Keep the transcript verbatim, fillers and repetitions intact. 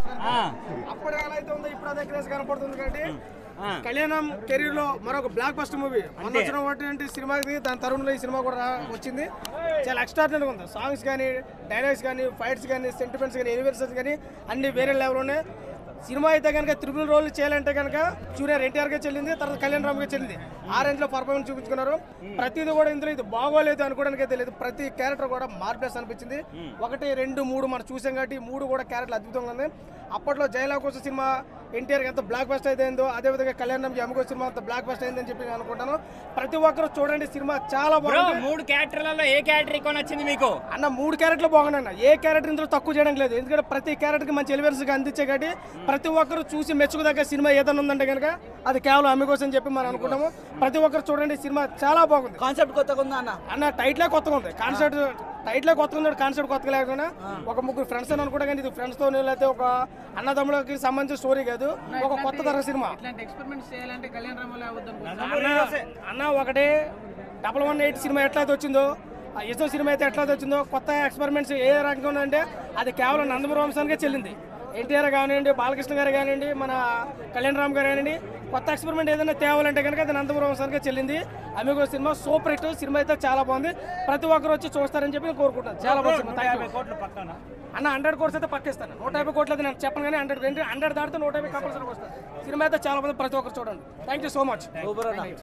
అప్పుడు ఎలా అయితే ఉందో ఇప్పుడు అదే క్రేజ్ కనపడుతుంది కాబట్టి కళ్యాణం కెరీర్ లో మరొక బ్లాక్ బస్టర్ మూవీ మొన్న వచ్చినటువంటి సినిమాకి దాని తరుణంలో ఈ సినిమా కూడా వచ్చింది. చాలా ఎక్స్ట్రాడినరీగా ఉంది. సాంగ్స్ కానీ, డైలాగ్స్ కానీ, ఫైట్స్ కానీ, సెంటిమెంట్స్ కానీ, యూనివర్సల్స్ కానీ అన్ని వేరే లెవెల్ ఉన్నాయి. సినిమా అయితే కనుక త్రిపుల్ రోల్ చేయాలంటే కనుక జూనియర్ ఎన్టీఆర్ గా చెల్లింది, తర్వాత కళ్యాణ్ రామ్ గా చెల్లింది. ఆ రేంజ్ లో పర్ఫార్మెన్స్ చూపించుకున్నారు. ప్రతిదీ కూడా ఇందులో ఇది బాగోలేదు అనుకోవడానికి అయితే లేదు. ప్రతి క్యారెక్టర్ కూడా మార్ప్లెస్ అనిపించింది. ఒకటి రెండు మూడు మనం చూసాం కాబట్టి మూడు కూడా క్యారెక్టర్లు అద్భుతంగా ఉంది. అప్పట్లో జైలా కోసం సినిమా ఎన్టీఆర్ ఎంత బ్లాక్ బస్టర్ అయిందో అదేవిధంగా కళ్యాణ్ రామ్ అమ్మగో సినిమా అంత బ్లాక్ బస్టర్ అయిందని చెప్పి నేను అనుకుంటాను. ప్రతి ఒక్కరు చూడండి, సినిమా చాలా బాగుంది. మూడు క్యారెక్టర్లలో ఏ క్యారెక్టర్ ఎక్కువ నచ్చింది మీకు? అన్న మూడు క్యారెక్టర్లు బాగున్నాయి. ఏ క్యారెక్టర్ ఇందులో తక్కువ చేయడం లేదు. ఎందుకంటే ప్రతి క్యారెక్టర్కి మంచి ఎలివెన్స్ గా అందించే కాబట్టి ప్రతి ఒక్కరు చూసి మెచ్చుకోదగ్గ సినిమా ఏదైనా ఉందంటే కనుక అది కేవలం అమ్మ కోసం చెప్పి మనం అనుకుంటాము. ప్రతి ఒక్కరు చూడండి, సినిమా చాలా బాగుంది. కాన్సెప్ట్ కొత్తగా ఉందా అన్న? అన్న టైట్లే కొత్తగా ఉంది. కాన్సెప్ట్ టైట్లే కొత్తగా ఉంది. కాన్సెప్ట్ కొత్తగా లేకుండా ఒక ముగ్గురు ఫ్రెండ్స్ అని అనుకుంటా కానీ ఇది ఫ్రెండ్స్ తో లేకపోతే ఒక అన్నదమ్ములకి సంబంధించిన స్టోరీ కాదు, ఒక కొత్త తరగతి సినిమా. అన్న ఒకటి డబల్ వన్ ఎయిట్ సినిమా ఎట్లయితే వచ్చిందో, ఇసో సినిమా అయితే ఎట్లయితే వచ్చిందో, కొత్త ఎక్స్పెరిమెంట్స్ ఏ రకంగా ఉందంటే అది కేవలం నందమూరి వంశానికే చెల్లింది. ఎన్టీఆర్ కానివ్వండి, బాలకృష్ణ గారు కానివ్వండి, మన కళ్యాణ్ రామ్ గారు కానివ్వండి, కొత్త ఎక్స్పెరిమెంట్ ఏదైనా తేవాలంటే కనుక అది నందమూరి వంశానికే చెల్లింది. Amigo cinema super hit. Cinema అయితే చాలా బాగుంది. ప్రతి ఒక్కరు వచ్చి చూస్తారని చెప్పి నేను కోరుకుంటాను. చాలా బాగుంది సినిమా. అన్న హండ్రెడ్ కోట్స్ అయితే పక్కిస్తాను. నూట యాభై కోట్లు అయితే నేను చెప్పను కానీ హండ్రెడ్ హండ్రెడ్ దాటితే నూట యాభై కంపల్సరీ వస్తాను. సినిమా అయితే చాలా బాగుంది. ప్రతి ఒక్కరు చూడండి. Thank you so much.